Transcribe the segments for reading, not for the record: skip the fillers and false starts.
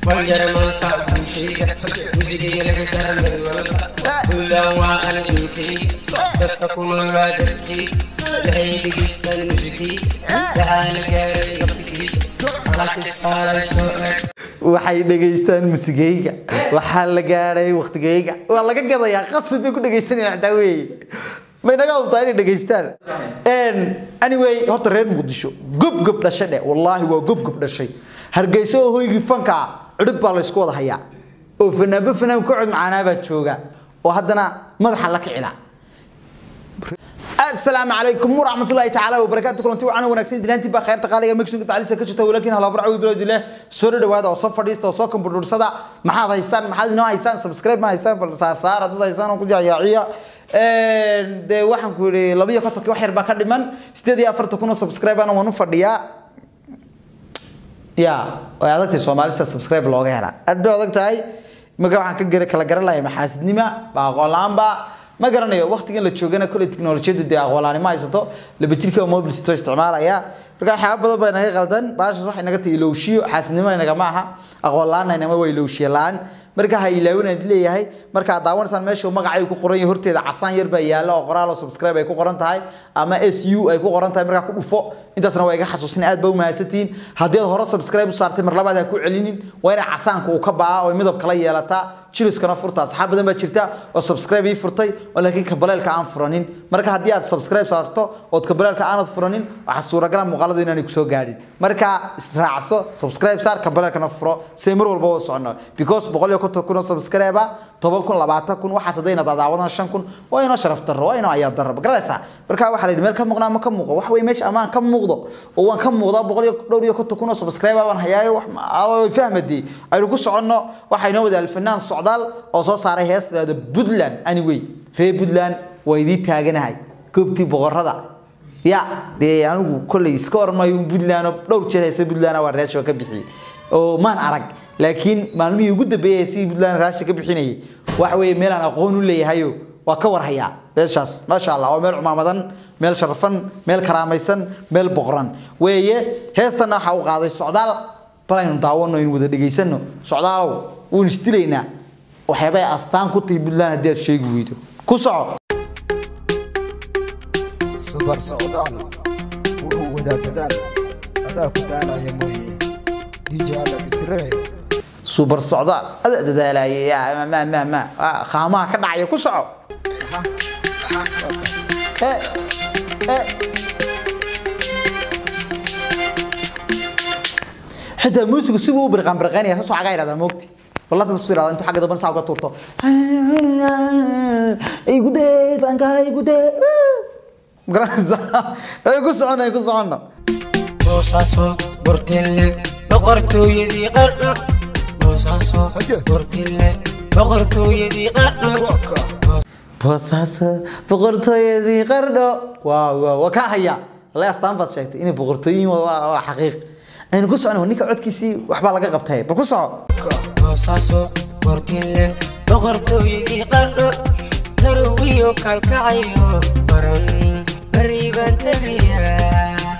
والجرمان تعبوا شيء وزيدي لك درم الولد ولا وأنا إنكي تفكوا مرادتي لعيد قصة المزكي تعال جاري قبتكي على كسارة سؤال waxay dhageystaan muusigayga waxa la gaaray waqtigayga waa laga gadayaa qasab bay ku dhageysanayaan daaweey ma inaga wadaay inay dhageystaan anyway horta reer muqdisho gub dhashay wallahi waa gub dhashay hargeyso hooyigi fanka cudub baa la isku wada hayaa oo fanaan ku cod macaana baa jooga oo haddana madaxa la kicila السلام عليكم ورحمة الله تعالى وبركاته كلنتي وأنا ونكسين دلانتي بخير تقالي مكسون تعالي سكتشته ولكن هلا برعوي بلاد الله سوري هذا وصف فريست وصاكم بدور صدا ما هذا إنسان ما هذا نوع إنسان سبسكرايب ما إنسان بالصار هذا إنسان وكل جايعية ده واحد كوري لبيه كتوك واحد بكر من استدي أفرت تكونوا سبسكرايب أنا ونفرديا يا وهذا تسوى مالس سبسكرايب لوجه هلا أدو هذا تاي مقام كجري كلا جرى لا محاسدني ما بعقلام با ما قرنيه وقتين اللي تشوفنا كل التكنولوجيا دي أقوالاني ما يسطو لبتركه موبل ستو استعمال يا رجع حاب بدو بينه غلطان باش صح إنك تيلوشي حاسني ما إنك معها أقوالنا إنما ويلوشي لان مركا هيلاونا دلي هاي مركا داون سان ماشي وما قاعد يكون قرين هرتي عصان يربى يلا وقرا سبسكرايب يكون قرن تاعي أما اس يو يكون قرن تاعي مركا كل فوق أنت سنة واجي حسوسين قد بو ما ستين هدي هرا سبسكرايب وصارت مرة بعدها يكون علينين وين عصان كوكبا ويمدب كلاي يلا تا تشيلس كنا فرطة أصحاب دم بتشرتا وسبسكرايب يفرطي ولكن كبلال كعان فرانين مركا هدي سبسكرايب صارته وتكبلال كعان فرانين وحصورة كلام مغالطين إنك سو قاعدين مركا استرعصو سبسكرايب صار كبلال كنا فرا سيمر والبوس عنا because بقول يكون تكون سبسكرايبا طبعا كون لبعتها كون وحصدينا دعوانا عشان كون وين شرفت الرو وين عياد درب قرأسا مركا واحد اللي ملك مقنع ما كم موقع وحوي مش أمان كم موضوع وان كم موضوع بقول يكون تكون سبسكرايبا وان هياي أو فهم دي أيرقص عنا واحد ينود الفنان صعدال أو صار هيس هذا بدلان anyway هي بدلان ويدي تاجنا هاي كبتي بغرضة يا دي أنا كل سكور ما يوم بدلان لو شيء هيس بدلان ورش وكبيحي أو ما نعرق لكن ما نمي يوجد بيسي بدلان رش كبيحيني وحوي ميلان أقول لي هايو وكور هيا بيشاس ما شاء الله وميل عمامدان ميل شرفن ميل كراميسن ميل بغران ويه هيستنا حاو قاضي السعدال بلاين داوانو ينود دقيسنو سعدالو ونستلينا وحباي أستان كنت بالله هديت شيء جويده كوسع سوبر سعودان وهو ذا كذا هذا كذا يا موي رجال بسرعة سوبر سعودان هذا لا يا ما خامة كذا يا كوسع حتى موسيقى سووا برغاني أساسه عجائر هذا موقتي والله تصير هذا أنتوا حاجة دبنا ساعة كتورته يقول ده فانكا يقول ده يقول صعنا بوساسو برتيل بقرتو يدي قرن بوساسو برتيل بقرتو يدي قرن بوساسو بقرتو يدي قرن واو وكاهيا الله يستنبط شيء إني بقرتوين وحقيق أنا قص أنا ونيك عد كيسي وحبا لقى قبتها بقص بوساسو برتيل بقرتو يدي قرن هرويو كالكعيو برن بريبان تغيير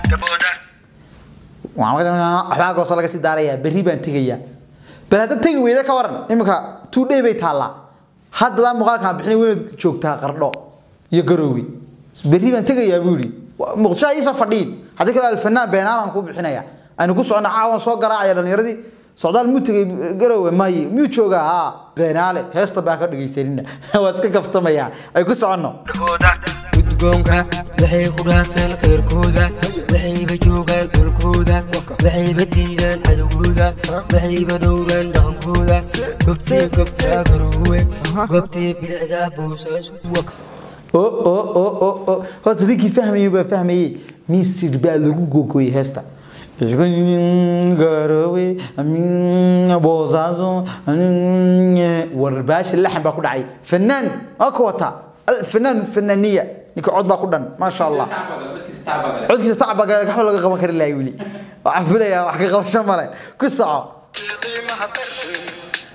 waxaa go'so laga sii daaraya bari baan tagaya bal hada tagi weeyda ka waran imika 2 day bay taala hadda muuqaalka bixin weyn joogtaa qardho iyo garoowi bari baan tagaya buuri muqdisho ay soo fadhiin hadii kale alfanaan beenaan ku bixinaya aan ku socon caawan soo garaacay dhalinyaradii socdaal mu tagay garoowe may mu jooga ha beenaale heesta baa ka dhageysanina waa iska kaftamaya ay ku socono gudgoonka waxay ku dhaafeen qeyrkooda waxay joogaan dhulkooda waxay diidaan cadowgooda waxay dhowraan dhaqankooda gobta garoowe gobtii bilcida boosas هذا ريكي فهمي ميسير بالغو غوغوي هستا غاروي امين بوزازو ورباش اللحن باكو دعي فنان اكوتا الفنان فنانيه نيك عود باكو دن ما شاء الله عودكي صعب قال خول لغا قبا كر لا يولي وعفليا wax ka qabasho male ku soco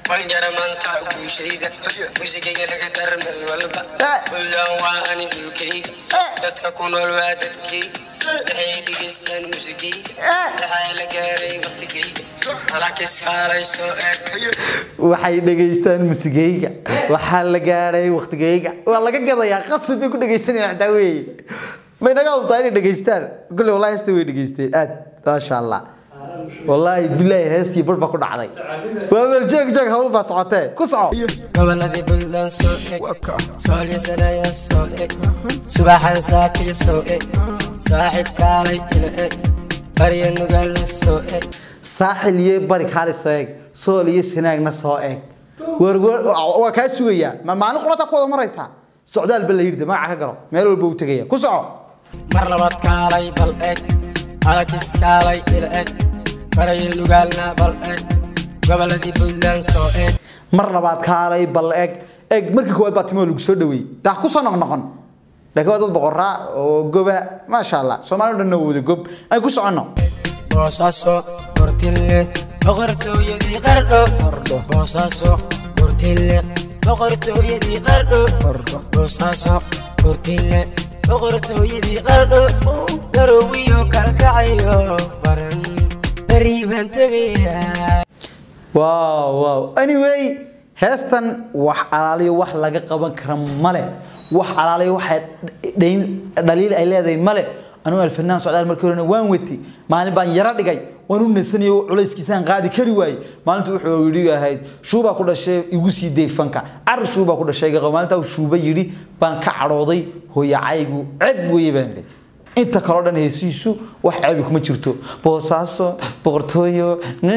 Banjara manta guushayda musigiga laga darmel walba kulan waa ani dhulkayga dadka ku nool waa dadkayga waxay dhigeystaan musigiga waxaa la gaaray waqtigayga halakis haalay soo eeg waxay dhageystaan musigayga waxa la gaaray waqtigayga waa laga gadayaa qasab bay ku dhageysanayaan taa weey ma inaga ubtaa inay dhageystaan kulli wallahi hasta way dhageysteen aad ma sha Allah wallahi billahi heestii barba ku dhacday waa jeeg hawl ba socotay ku soco gobolladii buntland soo eeg soomaaliya sanaya soo eeg subaxan saakii soo eeg saaxiibkaalay ila eeg bariya nugaal soo eeg saaxil iyo bari kaalay soo eeg sool iyo sanaagna soo eeg waa kaa sugaya ma maalin qurata ku wada maraysaa socdaal bal la yidhi magaca ka garo meel walba uu tagaya ku soco mar labaad kaalay bal eeg halakis kaalay ila eeg bariya nugaalna bal eeg gobolladii buntland soo eeg mar labaad kaalay bal eeg markii koowaad baa timo lagu soo dhaweeyay taa ku soo noqon laakiin waa dad boqoraa oo goba ma sha Allah Soomaalidu dhan wada gob ay ku socono Boosaaso Portille boqortooyadii qardho Boosaaso Portille boqortooyadii qardho Boosaaso Portille boqortooyadii qardho darowiyo kalkacayo baran bariiban tagayaa wow anyway heestan wax alaaliyo wax laga qaban kara male wax alaaliyo waxa dhaliil ay leedahay male anu alfanaan socdaal markii hore waan wati maalin baan yara dhigay waan u nasaniyo culayskiisaan qaadi kari waayay maalintu wuxuu yiri ahayd shuuba ku dhashay igu sii deefanka ar shuuba ku dhashay maalinta uu shuuba yiri baan ka cadhooday hooyacaygu cib weey baan inta kale dhan heesiisu wax ceeb kuma jirto Boosaaso boqortooyo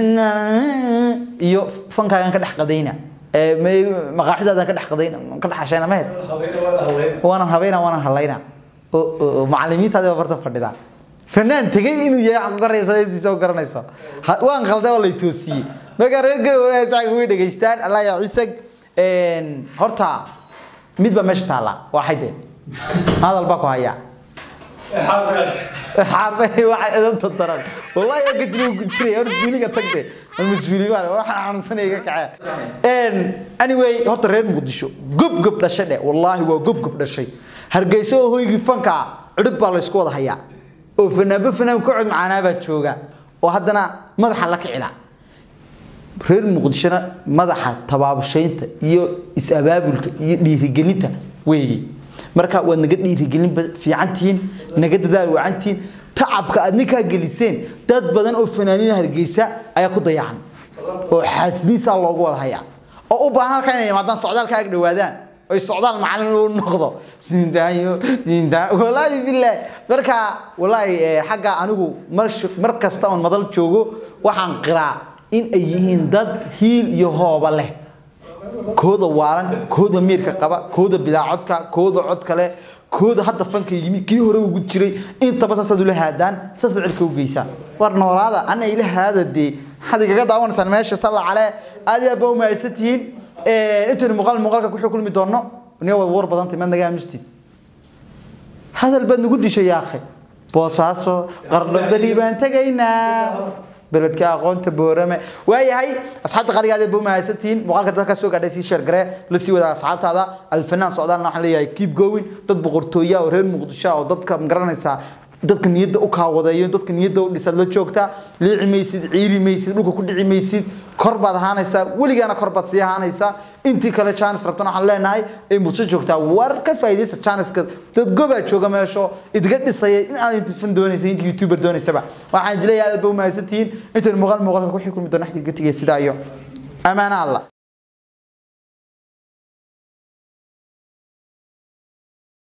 iyo fankaagan ka dhaxqadayna maqaaxidaada ka dhaxqadayna ka dhaxashayna meed waana halayna macallimiintaada barta fadhida fanaan tagay inuu yahay qoraysadaysa oo garanayso waan qalday oo la toosiyay maga reer garoonaysa way dhageystaan Allah ya ciisag horta midba meesha taala waxayde hadal ba ku haya حربي واحد إذا تضرب والله يا قدروا كشري أرسلني كتكتة المسؤولين واحد عن سنة كعاء anyway هو ترى مقدشوا جب لشدة والله هو جب لشيء هرجيسه هو يفهم كا عرب على السكواد هيا وفنا وقعد معنا بتشوجا وهذانا ما ضحلك علا reer muqdishona madaxa tabaabashaynta iyo is-abaabulka iyo dhiirigelinta weey marka waa naga dhiirigelin fiicantiin naga dadaal wacantiin tacabka aad ninka geliseen dad badan oo fanaaniin Hargeysa ayaa ku dayacan oo xaasniisa loogu wada hayaa oo u baahan halka inay maadaan socdaalka ag dhawaadaan oo socdaal macallin uu noqdo sinda wallahi billahi marka wallahi xaga anigu mar kasta oo madal joogo waxaan qiraa in ay yihiin dad hiil iyo hooba leh kooda waaran kooda miirka qaba kooda bilaacodka kooda cod kale kooda hadda fanka yimi kii hore ugu jiray inta basasadu la haadaan sasad cilka u geysa war noolaada ana ila haadadii hadiga daawanaysan meesha sala cale aadiya baa ma aysatiin inta muuqaalka ku xukulmi doono niyo war badan timaad naga amisti hadal bad nagu dishay yaa akhi Boosaaso qardo bari baan tagaynaa بلدك أقونت بورمة وياهي أصحاب قرية هذا بوما ستين مقالك تذكر سوق قاعد يصير شرقة لسي وذا أصحاب هذا الفنان صعدان نحليه keep going تطبق قرطوية ورهن مقدشة وضدك مقرن إنسا ضدك نيد أوكا وضايين ضدك نيد أو لسه شوكتا ليه عميسيد عيري ميسيد لوكو كل عميسيد كربات هانيسا ولي أنا كربات سيا هانيسا أنتي كلا chance ربطنا حلنا هاي الموسيقى شوكتا ورك فايدة chance كده تتجوبه شوكا ما شو إتقدر الصيا إن أنا تفهم دوني سين يوتيوبر دوني سبعة واحد جلي هذا بوما ستين أنت المغال كل حكم دون حد قلت جي سدايو أمان الله